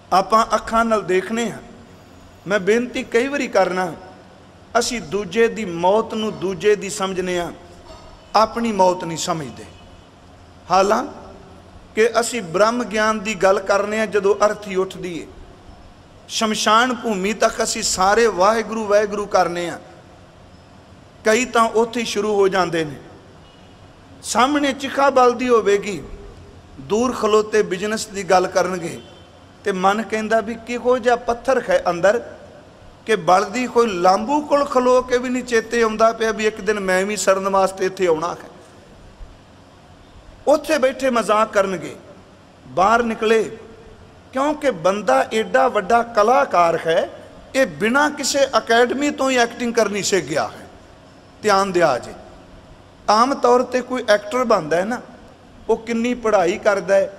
आपां अखां नाल देखने हाँ। मैं बेनती कई बारी करना, असी दूजे दी मौत नूं दूजे दी समझने हाँ, अपनी मौत नहीं समझते। हालांकि असी ब्रह्म ज्ञान की गल करने जदों अर्थी उठदी है, शमशान भूमि तक असी सारे वाहिगुरू वाहिगुरू करने हाँ। कई तो उत्थे शुरू हो जाते हैं। सामने चिखा बलदी होवेगी, दूर खलोते बिजनेस की गल करनगे ते मन कहंदा भी किहो जिहा पत्थर है अंदर कि बलदी कोई लांबू कोल खलो के भी नहीं चेते आउंदा पिया भी एक दिन मैं भी सरन वास्ते इत्थे आउणा है। उत्थे बैठे मजाक करनगे, बाहर निकले, क्योंकि बंदा एडा वड्डा कलाकार है, ये बिना किसी अकैडमी तो ही एक्टिंग करनी सीख गया है। ध्यान दिया जे, आम तौर पर कोई एक्टर बनता है ना, वो किन्नी पढ़ाई करता है,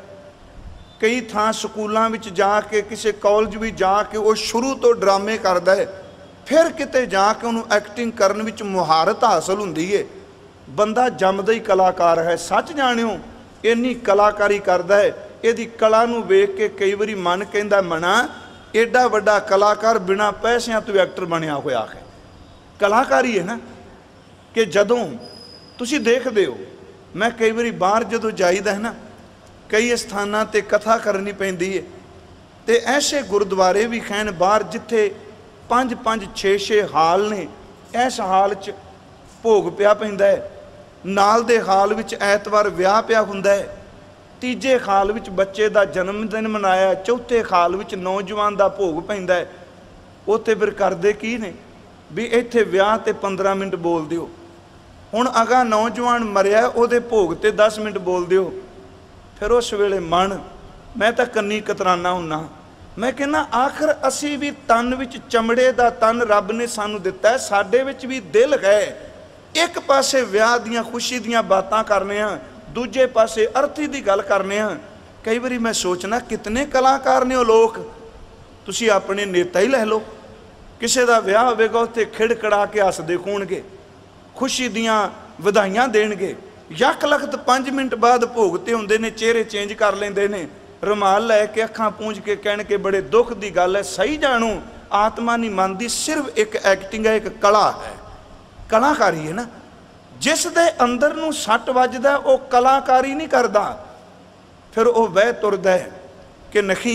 कई थां स्कूलों में जाके किसी कॉलेज भी जाके वो शुरू तो ड्रामे करता है, फिर किते जाके उन्होंने एक्टिंग करने विच मुहारत हासिल हुंदी है। बंदा जमदा ही कलाकार है। सच जाणियो इन्नी कलाकारी करता है, इहदी कला नूं वेख के कई बारी मन कहंदा मना एडा वड्डा कलाकार बिना पैसिਆਂ तो एक्टर बनया होया है। कलाकारी है ना कि जदों तुसी देखदे हो, मैं कई बारी बाहर जदों जाईदा है ना, कई स्थानां ते कथा करनी पैंदी है, ते ऐसे गुरुद्वारे भी हैं बाहर जिथे 5-5 6-6 हाल ने। इस हाल च भोग पिया पैंदा है, नाल दे हाल विच ऐतवार विआह पिया हुंदा है, तीजे हाल विच बच्चे दा जन्मदिन मनाया, चौथे हाल विच नौजवान दा भोग पैंदा है। उत्थे फिर करदे की ने भी इत्थे विआह ते 15 मिनट बोल दिओ, हुण अगा नौजवान मरिया उहदे भोग ते 10 मिनट बोल दिओ। फिर उस वेले मन, मैं तो कन्नी कतराना हुन्ना, मैं कहना आखिर असी भी तन विच चमड़े दा तन रब ने सानू दिता है, साडे विच भी दिल है। एक पासे विआह दियां खुशी दियां बातां करने हाँ, दूजे पासे अर्थी दी गल करने हाँ। कई बारी मैं सोचना कितने कलाकार ने वो लोग, तुसी अपने नेता ही लै लो, किसी का विआह होवेगा उत्थे खिड़खड़ा के हसदे खूणगे, खुशी दियां वधाइयां देणगे, यक लखत 5 मिनट बाद भोग ते हुंदे ने, चेहरे चेंज कर लेंदे ने, रुमाल लैके अखां पूंझ के कहण के बड़े दुख की गल है। सही जाणो आत्मा नहीं मनदी, सिर्फ एक एक्टिंग है, एक कला है, कलाकारी है ना। जिस दे अंदर नूं सट वजदा वो कलाकारी नहीं करता, फिर वो वह तुरदा है कि नहीं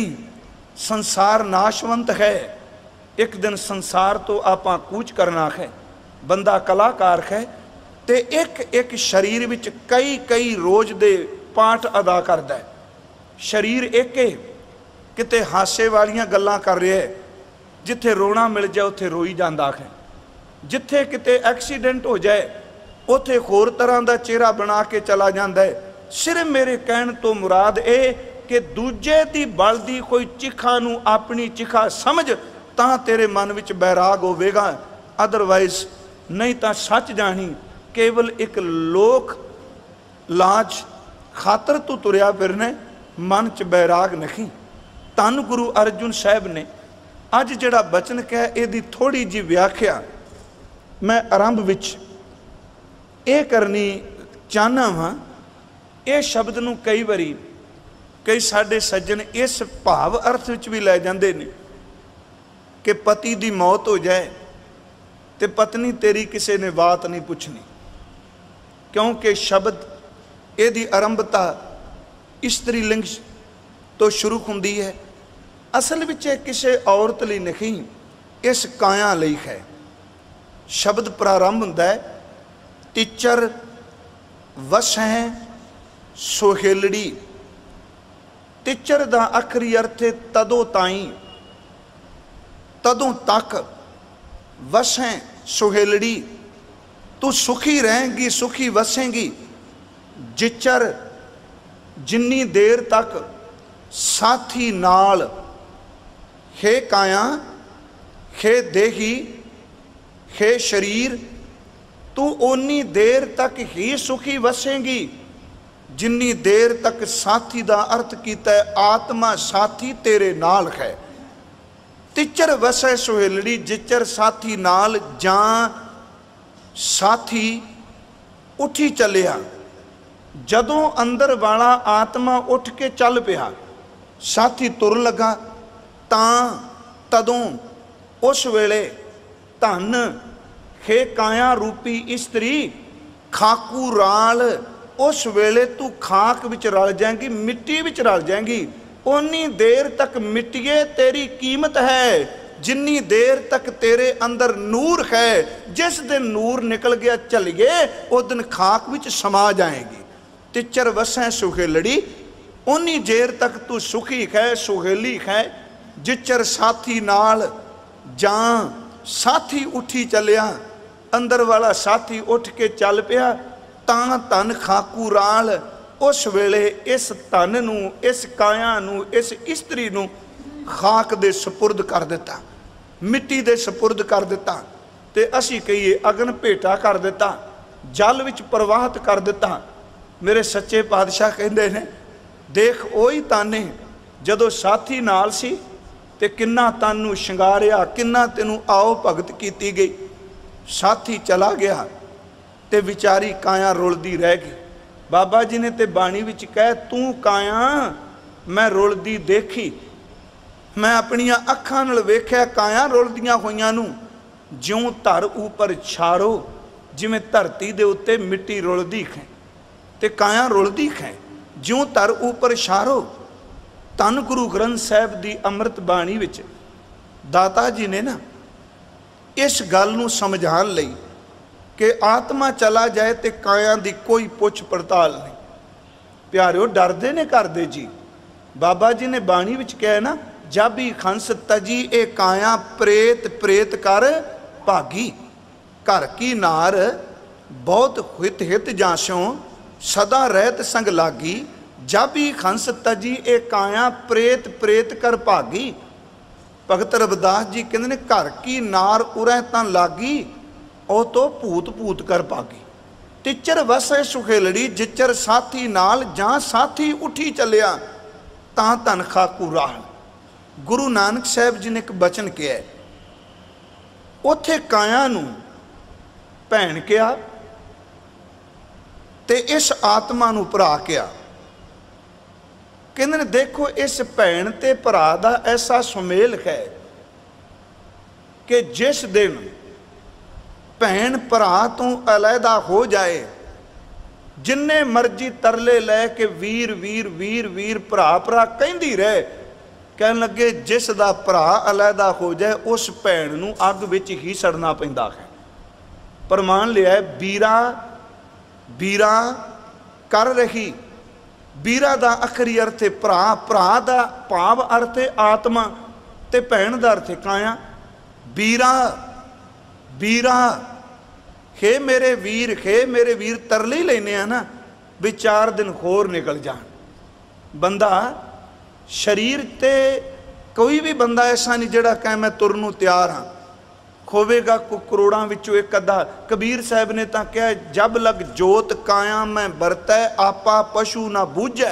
संसार नाशवंत है, एक दिन संसार तो आपां कूच करना है। बंदा कलाकार है ते एक एक शरीर विच कई कई रोज दे पाठ अदा करता है। शरीर एक है, किते हासे वालियां गल्लां कर रहा है, जिथे रोना मिल जाए उत्थे रोई जाता है, जिथे किते एक्सीडेंट हो जाए उत्थे होर तरह का चेहरा बना के चला जाता है। सिर्फ मेरे कहण तो मुराद ए कि दूजे दी बलदी कोई चिखा नूं अपनी चिखा समझ, तां तेरे मन विच बैराग होवेगा, अदरवाइज नहीं तो सच जानी केवल एक लोक लाज खातर तू तुरया फिरने, मन च बैराग नहीं। धन गुरु अर्जुन साहब ने अज जिहड़ा बचन कहा, इहदी थोड़ी जी व्याख्या मैं आरंभ विच ये करनी चाहना वा। ये शब्द नूं कई बारी कई साडे सज्जन इस भाव अर्थ विच भी लै जांदे ने कि पति दी मौत हो जाए ते पत्नी तेरी किसी ने बात नहीं पुछनी, क्योंकि शब्द इहदी आरंभता इस्त्री लिंग तो शुरू हुंदी है। असल विच किसी औरत लई नहीं, इस काया लई है। शब्द प्रारंभ हुंदा है तिचर वसैं सोहेलड़ी। तिचर दा आखरी अर्थ है तदों ताईं, तदों तक। वसैं सोहेलड़ी, तू सुखी रहेंगी, सुखी वसेंगी। जिचर जिन्नी देर तक साथी नाल, हे काया, हे देही, हे शरीर, तू ओनी देर तक ही सुखी वसेंगी जिन्नी देर तक साथी का अर्थ किया है आत्मा साथी तेरे नाल है। तिचर वसै सुहेलड़ी, जिचर साथी नाल, जां साथी उठी चलिया। जदों अंदर वाला आत्मा उठ के चल पिया, साथी तुर लगा, ਤਾਂ तदों उस वेले धन हे काया रूपी इस्त्री खाकू राल, उस वेले तू खाक विच रल जाएंगी, मिट्टी विच रल जाएंगी। उन्नी देर तक मिट्टिए तेरी कीमत है जिन्नी देर तक तेरे अंदर नूर है। जिस दिन नूर निकल गया चलिए उस दिन खाक विच समा जाएगी। तिचर वसै सुहेलड़ी, उन्नी देर तक तू सुखी है सुहेली है। जिचर साथी नाल जां साथी उठी चलिया, अंदर वाला साथी उठ के चल पिया, तां धन खाकू राल, उस वेले इस धन नूं, इस काया नूं, इस इस्त्री नूं खाक दे सपुरद कर दिता, मिट्टी दे सपुरद कर दिता, ते असी कहिए अगन भेटा कर दिता, जल विच प्रवाहित कर दिता। मेरे सच्चे पातशाह कहंदे ने, देख ओही ताने जदों साथी नाल सी ते किन्ना तैनूं शंगारिया, किन्ना तैनूं आओ भगत कीती गई। साथी चला गया ते विचारी काया रुलदी रह गई। बाबा जी ने ते बाणी विच कह, तू काया मैं रुलदी देखी, मैं अपनियां अखां नाल वेख्या काया रुलदियां होईयां नूं, ज्यों धर ऊपर छारो, जिवें धरती दे उत्ते मिट्टी रुलदी है ते काया रुलदी है, ज्यों धर ऊपर छारो। धन गुरु ग्रंथ साहिब की अमृत बाणी विच दाता जी ने ना इस गल नूं समझाण लई कि आत्मा चला जाए तो काया की कोई पुछ पड़ताल नहीं। प्यारिओ डरदे ने करदे जी। बाबा जी ने बाणी विच कहा ना, जाबी खंस तजी ए काया प्रेत प्रेत कर भागी, घर की नार बहुत हित हित जास्यों सदा रहत संग लागी। जाबी खंस तजी ए काया प्रेत प्रेत कर भागी। भगत रविदास जी कहते ने, घर की नार उरै तां लागी, ओ तो भूत भूत कर भागी। तिचर वसै सुखेलड़ी, जिचर साथी नाल जां साथी उठी चलिया, तां धन खाकू राह। गुरु नानक साहब जी ने एक बचन किया, उथे काया नूं भैन किया ते इस आत्मा नूं भरा किया। कहते ने देखो इस भैन ते भरा दा ऐसा सुमेल है कि जिस दिन भैन भरा तो अलहदा हो जाए, जिन्ने मर्जी तरले लैके वीर वीर वीर वीर भरा भरा कहती रहे, कहन लगे जिस दा भरा अलहदा हो जाए उस भैन नूं अग विच ही सड़ना पैंदा है। प्रमाण लिया, बीरा बीरा कर रही, बीरा दा अखरी अर्थ है भरा, भरा दा भाव अर्थ है आत्मा, ते भैन दा अर्थ है काया। बीरा बीरा, हे मेरे वीर, हे मेरे वीर, तरले ही लेने ना भी 4 दिन होर निकल जान। बंदा शरीर ते कोई भी बंदा ऐसा नहीं जिहड़ा कहे मैं तुरन नूं तैयार हाँ, खोवेगा को करोड़ां विचों एक अद्धा। कबीर साहब ने तो कहा, जब लग जोत काया मैं बरतै, आपा पशु ना बूझै।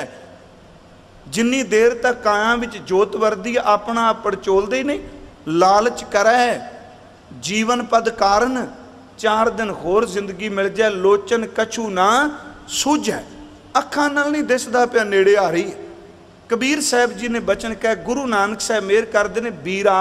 जिन्नी देर तक काया विच जोत वरदी अपना पड़चोलदे ही नहीं, लालच करै जीवन पद कारण, 4 दिन होर जिंदगी मिल जाए, लोचन कछू ना सूझै। अखां नाल नहीं दिसदा पिया नेड़े आ रही है। कबीर साहब जी ने बचन कह, गुरु नानक साहब मेहर करते ने, बीरा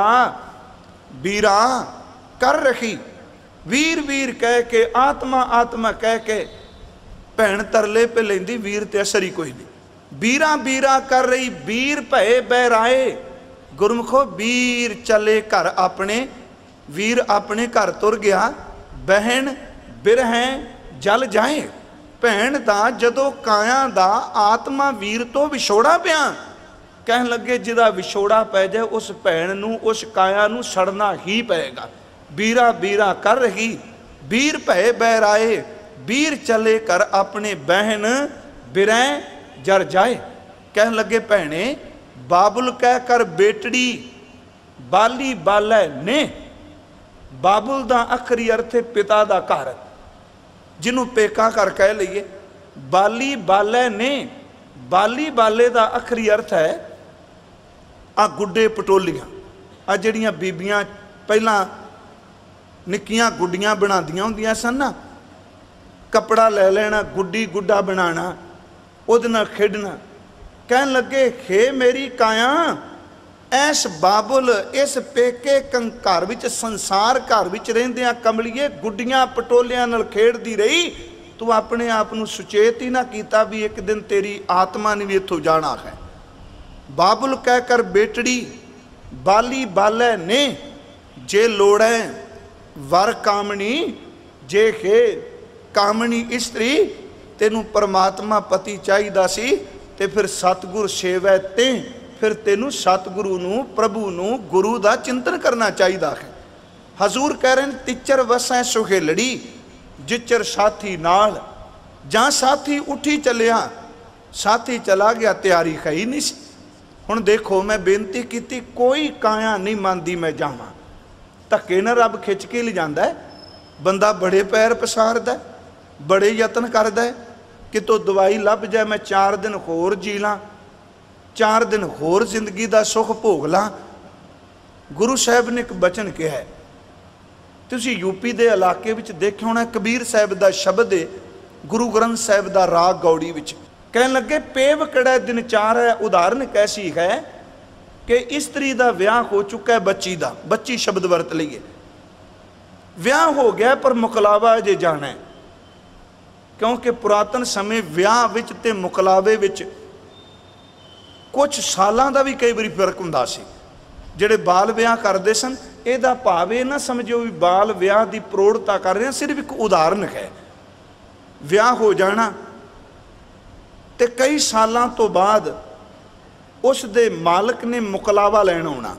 बीरा कर रखी, वीर वीर कह के, आत्मा आत्मा कह के भैन तरले पे लेंदी, वीर ते असर ही कोई नहीं। बीरा बीरा कर रही, बीर भय बहराए, गुरमुखो वीर चले घर अपने, वीर अपने घर तुर गया, बहन बिरहें जल जाए। भैन दा जदों काया दा आत्मा वीर तो विछोड़ा पिया, कहन लगे जिदा विछोड़ा पै जाए उस भैन नूं, उस काया नूं सड़ना ही पएगा। बीरा बीरा कर रही, बीर भय बहराए, बीर चले कर अपने, बहन बिरह जर जाए। कहन लगे भैने बाबुल कह कर बेटड़ी, बाली बालै ने। बाबुल दा अखरी अर्थ है पिता दा घर, जिन्हों पेका घर कह लीए। बाली बालै ने, बाली बाले दा अखरी अर्थ है आ गुड्डे पटोलियां। आ जड़ियां बीबियां पहला निक्कियां गुड्डियां बनादियां हुंदियां सन ना, कपड़ा ले लेना, गुड्डी गुड्डा बनाना, उहदे नाल खेडना। कहन लगे हे मेरी काया ऐस बाबुल इस पेके घर विच संसार घर विच रहिंदियां कमलीए गुड्डियां पटोलियां नाल खेडदी रही। तू अपने आप नूं सुचेत ही ना कीता भी एक दिन तेरी आत्मा ने भी इत्थों जाना है। बाबुल कहकर बेटड़ी बाली बालै ने जे लोड़ै वर कामणी जे खे कामणी इस्त्री। तेनू परमात्मा पति चाहिदा सी ते फिर सतगुर सेवै ते फिर तेनू सतगुरु नू प्रभु नू गुरु दा चिंतन करना चाहिदा है। हजूर कह रहे हैं तिचर वसै सुहेलड़ी जिचर साथी नाल। जां साथी उठी चलिया साथी चला गया तैयारी है ही नहीं सी। हुण देखो मैं बेनती की कोई काया नहीं मानती मैं जावां धक्के ना रब खिंच के ले जांदा है। बंदा बड़े पैर पसारदा बड़े यतन करदा है कि तो दवाई लभ जाए मैं 4 दिन होर जी ला 4 दिन होर जिंदगी का सुख भोग ला। गुरु साहब ने एक बचन कहा है तुसीं यूपी के इलाके में देखिया होना कबीर साहब का शब्द है गुरु ग्रंथ साहब का राग गौड़ी विच कहन लगे पेव कड़ा दिन 4 है। उदाहरण कैसी है कि स्त्री का विआह हो चुका है बच्ची का बच्ची शब्द वरत लीए विआह हो गया पर मुकलावा अजे जाना है क्योंकि पुरातन समय विआह विच ते मुकलावे विच कुछ सालों का भी कई बार फर्क हुंदा सी। जिहड़े बाल विआह करते सन इहदा भाव ये ना समझो भी बाल विआह की प्रौढ़ता कर रहे हैं सिर्फ एक उदाहरण है। विआह हो जाना ते कई सालों तो बाद उस दे मालक ने मुकलावा लैण आउणा।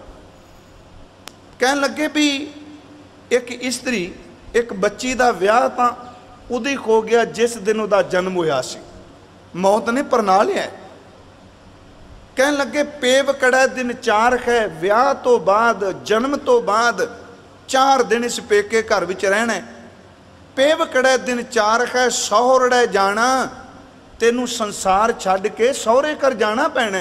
कहन लगे भी एक स्त्री एक बच्ची का विआह तो उदी हो गया जिस दिन उदा जन्म होया सी मौत ने परना लिया। कहन लगे पेव कड़ा दिन 4 है विआह तो बाद जन्म तो बाद 4 दिन इस पेके घर विच रहना। पेव कड़ा दिन 4 है सौहरड़े जाना तेनू संसार छड्ड के सौहरे घर जाना पैना।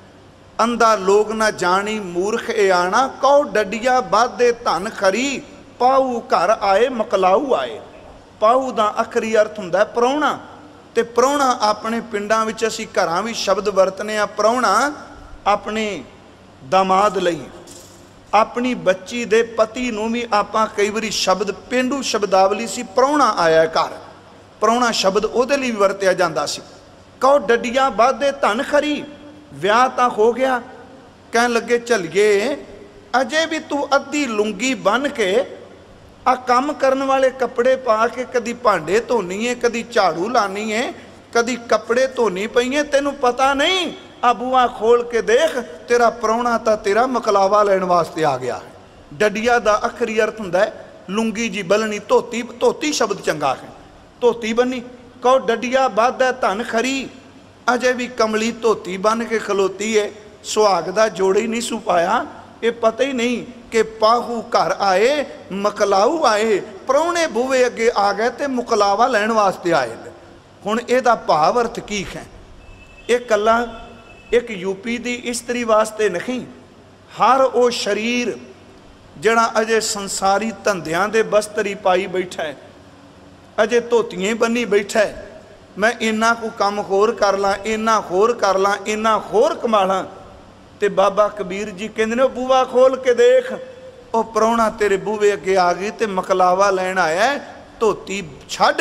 अंधा लोग ना जानी मूर्ख ए आना कौ डडिया बाधे धन खरी पाऊ घर आए मकलाऊ आए। पाऊ का अखरी अर्थ हुंदा है प्राहुणा ते प्राहुणा अपने पिंडां विच असीं घरां भी शब्द वरतने आ। प्राहुणा अपने दामाद लई अपनी बच्ची दे पति नूं भी आपां कई वारी शब्द पेंडू शब्दावली सी प्राहुणा आया घर प्राहुणा शब्द उहदे लई वरतिया जांदा सी। कौ डडिया बाधे धन खरी विआह तां हो गया। कहन लगे चलिए अजे भी तू अद्धी लुंगी बन के आ काम करन वाले कपड़े पा के कदी भांडे धोनी है कदी झाड़ू लानी है कदी कपड़े धोनी पई है तेनू पता नहीं आ बूआ खोल के देख तेरा प्राहुणा तां तेरा मकलावा लैण वास्ते आ गया है। डडिया दा अखरी अर्थ हुंदा है लुंगी जी बलनी धोती धोती शब्द चंगा है धोती बनी। कहो डडिया बाधा धन खरी अजे भी कमली धोती बन के खलोती है सुहाग दा जोड़ ही नहीं सू पाया। ये पता ही नहीं कि पाहू घर आए मकलाऊ आए प्राहुणे बूहे अगे आ गए तो मुकलावा लैण वास्ते आए। हुण इहदा भाव अर्थ की है ये कला एक यूपी की स्त्री वास्ते नहीं हर वो शरीर जिहड़ा अजे संसारी धंधियां दे बस्तरी पाई बैठा है अजे धोतियां बनी बैठा है मैं इन्ना को काम होर कर ला इन्ना होर कर ला इन्ना होर कमा ला। ते बाबा कबीर जी कहते ने बूआ खोल के देख वो प्राहुणा तेरे बूहे अगे आ गई तो मकलावा लैन आया धोती छड्ड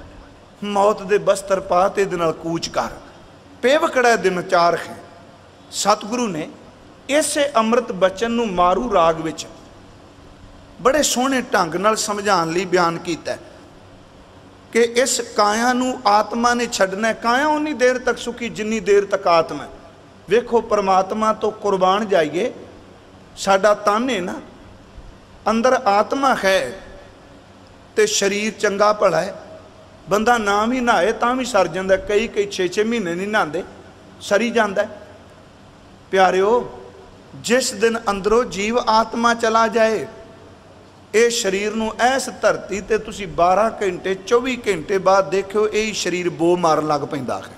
मौत दे बस्तर पा ते इहदे नाल कूच कर। पेवकड़ा दिन 4 है। सतगुरु ने इसे अमृत बचन नूं मारू राग विच बड़े सोहणे ढंग नाल समझाउण लई बयान कीता कि इस काया नूं आत्मा ने छड्डना। काया उन्नी देर तक सुखी जिन्नी देर तक आत्मा। वेखो परमात्मा तो कुर्बान जाइए साडा तन है ना अंदर आत्मा है तो शरीर चंगा भला है बंदा ना भी नहाए तां भी सर जांदा। कई 6-6 महीने नहीं नहाते सरी जाता है। प्यारिओ जिस दिन अंदरों जीव आत्मा चला जाए ये शरीर नूं ऐस धरती ते तुसी 12 घंटे 24 घंटे बाद देखियो यही शरीर बो मारन लग पैंदा है।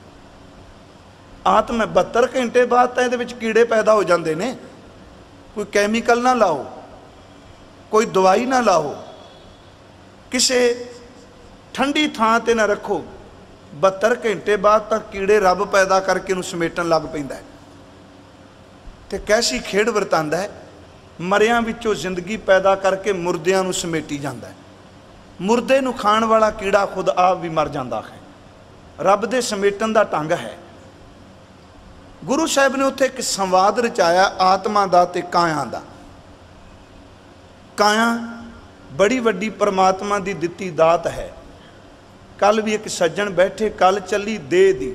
आत्मा 72 घंटे बाद तो ये कीड़े पैदा हो जाते हैं। कोई कैमिकल ना लाओ कोई दवाई ना लाओ किसी ठंडी थां ते ना रखो 72 घंटे बाद तक कीड़े रब पैदा करके समेटन लग पैंदा है। ਤੇ कैसी खेड वरतांदा है, मरियां विचों जिंदगी पैदा करके मुर्दियां नूं समेटी जांदा है। मुर्दे नूं खाण वाला कीड़ा खुद आप भी मर जांदा है। रब दे समेटन दा ढंग है। गुरु साहिब ने उत्थे एक संवाद रचाया आत्मा दा ते काया दा। काया बड़ी वड्डी परमात्मा दी दित्ती दात है। कल भी एक सज्जन बैठे, कल चली देह दी।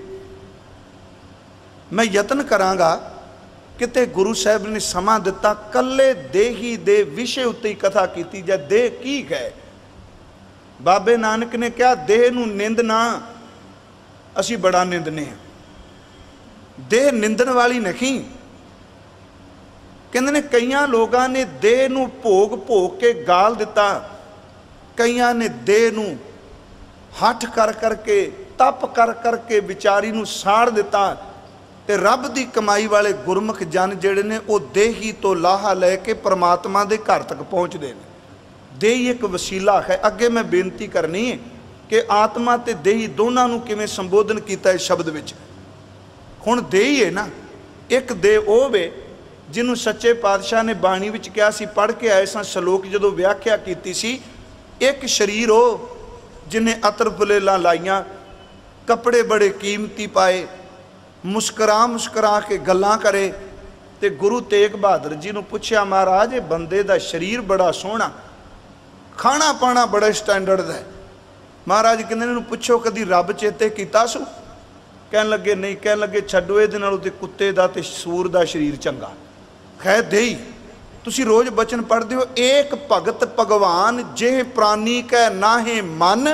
मैं यतन करांगा किते गुरु साहिब ने समा दिता कल्ले देही दे विषय उत्ते कथा कीती जाए। देह की है? बाबे नानक ने कहा देह नूं निंद ना, असी बड़ा निंदने हैं। देह निंदन वाली नहीं। कहते ने कईयां लोगों ने देह नूं भोग भोग के गाल दिता, कईयां ने देह नूं हठ कर करके तप कर करके विचारी नूं साड़ दिता। ते रब दी कमाई वाले गुरमुख जन जिहड़े ने वो देही तो लाहा लैके परमात्मा दे घर तक पहुँचते हैं। देही एक वसीला है। अगे मैं बेनती करनी है कि आत्मा ते देही दोनों नूं किवें संबोधन किया है शब्द विच। हुण देही है ना, एक देह वो वे जिन्हों सच्चे पातशाह ने बाणी विच कहा सी, पढ़ के आए सा श्लोक जदों व्याख्या की सी। एक शरीर हो जिन्हें अतर फुलेलां लाइयां, कपड़े बड़े कीमती पाए, मुस्करा मुस्करा के गल्लां करे। ते गुरु तेग बहादुर जी नूं पुछया, महाराज ये बंदे दा शरीर बड़ा सोहना, खाना पाना बड़ा स्टैंडर्ड है। महाराज कहंदे इहनूं पुछो कदी रब चेते कीता सू? कहन लगे नहीं। कहन लगे छड्डो इहदे नालों ते कुत्ते दा ते सूर दा शरीर चंगा। खैर देही तुसी रोज़ बचन पढ़ते हो, एक भगत भगवान जे प्राणी कै नाहे मन,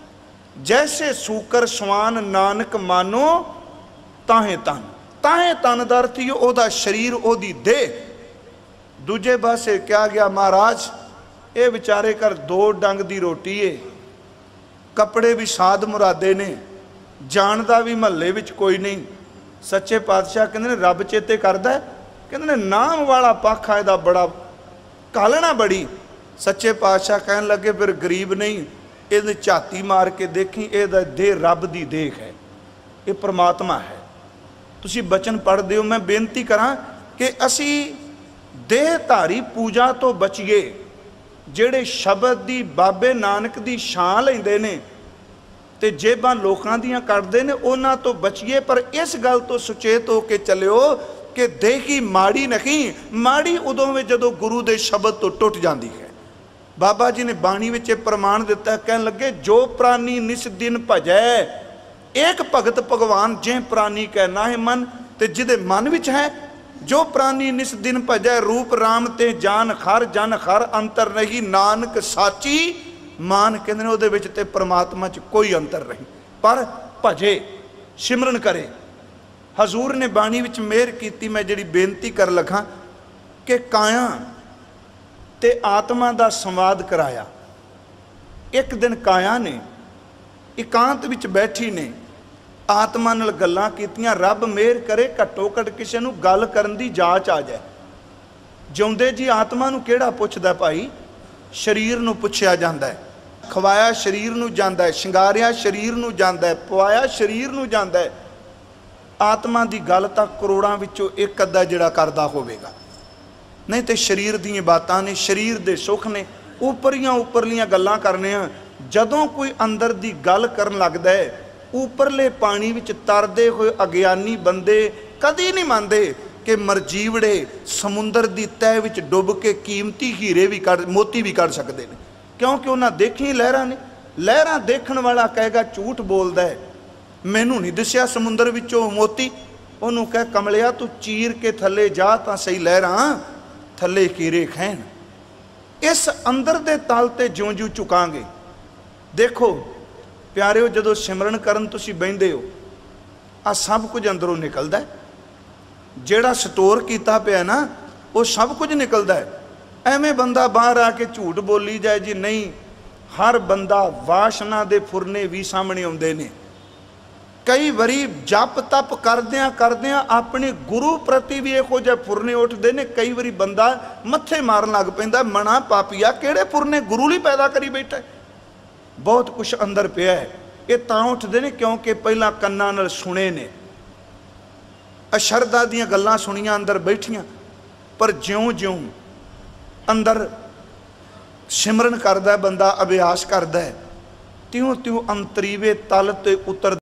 जैसे सूकर सवान नानक मानो ताहे तन। ताहे तन दा अर्थ ही ओदा शरीर ओदी देह। दूजे पासे क्या गया महाराज ये विचारे कर दो डंग दी रोटी है, कपड़े भी साध मुरादे ने, जानदा भी महल्ले विच कोई नहीं। सच्चे पातशाह कहंदे ने रब चेते करदा है? कहंदे ने नाम वाला पक्ष है बड़ा कालना बड़ी। सच्चे पातशाह कहन लगे फिर गरीब नहीं, ये झाती मार के देखी ये देह रब दी देह है, ये परमात्मा है। तुसी बचन पढ़ते हो। मैं बेनती करा कि असी देहधारी पूजा तो बचीए। ਜਿਹੜੇ शब्द ਦੀ बाबे नानक ਦੀ ਛਾਂ ਲੈਂਦੇ ਨੇ ਤੇ ਜੇਬਾਂ ਲੋਕਾਂ ਦੀਆਂ ਕੱਢਦੇ ਨੇ, ਉਹਨਾਂ ਤੋਂ ਬਚੀਏ। ਪਰ ਇਸ ਗੱਲ ਤੋਂ ਸੁਚੇਤ ਹੋ ਕੇ ਚੱਲਿਓ ਕਿ ਦੇਹੀ ਮਾੜੀ ਨਹੀਂ, ਮਾੜੀ ਉਦੋਂ ਵੇ ਜਦੋਂ ਗੁਰੂ ਦੇ ਸ਼ਬਦ ਤੋਂ ਟੁੱਟ ਜਾਂਦੀ ਹੈ। ਬਾਬਾ ਜੀ ਨੇ ਬਾਣੀ ਵਿੱਚ ਇਹ ਪ੍ਰਮਾਣ ਦਿੱਤਾ, ਕਹਿਣ ਲੱਗੇ ਜੋ ਪ੍ਰਾਨੀ ਨਿਸ ਦਿਨ ਭਜੈ ਇੱਕ ਭਗਤ ਭਗਵਾਨ ਜੇ ਪ੍ਰਾਨੀ ਕੈ ਨਾਹਿ ਮਨ। ਤੇ ਜਿਹਦੇ ਮਨ ਵਿੱਚ ਹੈ जो प्राणी निस दिन भजै रूप राम ते जान खर जन खर अंतर नहीं नानक साची मान। कहते हैं उहदे विच ते परमात्मा च कोई अंतर नहीं, पर भजे सिमरन करे। हजूर ने बाणी विच मेहर कीती। मैं जिहड़ी बेनती कर लगा कि काया ते आत्मा दा संवाद कराया। एक दिन काया ने एकांत विच बैठी ने आत्मा नाल गल्लां कीतियां। रब मेहर करे घट्टो घट किसी नूं गल करन दी जाच आ जाए। जिउंदे जी आत्मा नूं किहड़ा पुछदा भाई? शरीर नूं पुछया जांदा है, खवाया शरीर नूं जांदा है, शिंगारिया शरीर नूं जांदा है, पवाया शरीर नूं जांदा है। आत्मा दी गल तां करोड़ां विचों एक अद्धा जिहड़ा करदा होवेगा, नहीं तो शरीर दी बातां ने, शरीर दे सुख ने, उपरलियां गल्लां करने। जदों कोई अंदर दी गल करन लगदा है, उपरले पानी विच तरदे हुए अज्ञानी बंदे कदी नहीं मानते कि मरजीवड़े समुंदर की तह विच डुब के कीमती हीरे भी कढ़ मोती भी कढ़ सकते हैं, क्योंकि उन्हें देखी लहरां ने। लहरां देखण वाला कहेगा झूठ बोलदा है, मैनू नहीं दिसिया समुंदर विचों मोती। उन्होंने कह कमलिया तू चीर के थले जा तां सही लहरां थले कीरे खैन। इस अंदर दे तल ते ज्यों ज्यों झुकांगे। देखो प्यारिओ जदों सिमरन करन तुसीं बहिंदे हो, आ सब कुछ अंदरों निकलदा है। जिहड़ा स्टोर कीता पिया ना वो सब कुछ निकलदा है। एवें बंदा बाहर आके झूठ बोली जाए जी नहीं। हर बंदा वासना दे फुरने भी सामने आउंदे ने। कई बारी जप तप करदियां करदियां अपने गुरु प्रति भी इहो जिहे फुरने उठदे ने। कई बारी बंदा मत्थे मारन लग पैंदा, मना पापीआ किहड़े फुरने गुरु लई पैदा करी बैठा। बहुत कुछ अंदर पिया है। ये तां उठदे ने क्योंकि पहला कन्नां नाल सुने ने, अशरदा दीयां गल्लां सुनियां, अंदर बैठियां। पर ज्यों-ज्यों अंदर सिमरन करदा बंदा, अभ्यास करदा है, त्यों-त्यों अंतरीवे तल ते उतर